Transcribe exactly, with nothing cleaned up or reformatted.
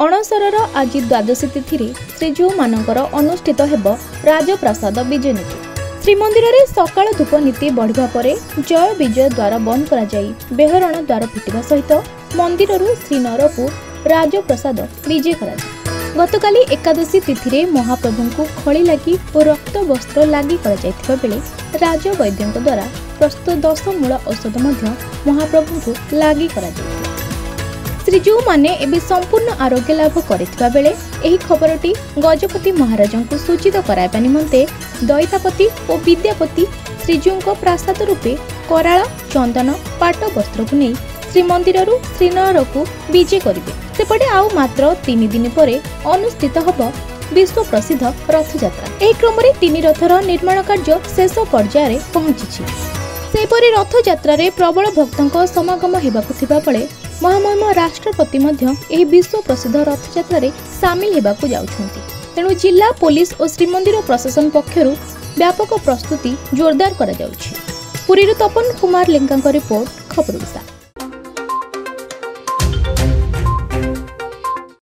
अणसरर आज द्वादशी तिथि श्रीजू मानकर अनुष्ठित हेब राजप्रसाद विजय नीति। श्रीमंदिर में सकाल धूप नीति बढ़िबा परे जय विजय द्वार बंद करा जाई बेहरण द्वार फिटिबा सहित मंदिर श्रीनर को राजप्रसाद विजय करा जाई। गतकाली एकादशी तिथि महाप्रभु को खड़ी लगी और रक्त वस्त्र लगी करा जायथिबा बेले राजवैद्यों द्वारा प्रस्तुत दस मूल औषध मध्य महाप्रभु को लगी करा जायथिबा। श्रीजू माने एबे संपूर्ण आरोग्य लाभ करिथिबा बेले एही खबरटी गजपति महाराज को सूचित कराइबा निमंते दैतापति और विद्यापति श्रीजू प्रासाद रूपे कराल चंदन पाट वस्त्र को नहीं श्रीमंदिर श्रीनगर को विजय करेंगे। सेपटे आउ मात्र तीन दिन पर अनुष्ठित हब विश्व प्रसिद्ध रथयात्रा। एही क्रम में तीन रथर निर्माण कार्य शेष पर्यायर पहुंची। सेपरि रथयात्रा रे प्रबल भक्तों समागम हेबाकु थिबा बेले महामहिम राष्ट्रपति मध्य एही विश्व प्रसिद्ध रथयात्रा रे सामिल हेबाकु जाउछंती। तेणु जिला पुलिस और श्रीमंदिर प्रशासन पक्षरु व्यापक प्रस्तुति जोरदार करा जाउछि। पुरी तपन कुमार लेंका रिपोर्ट, खबर ओडिशा।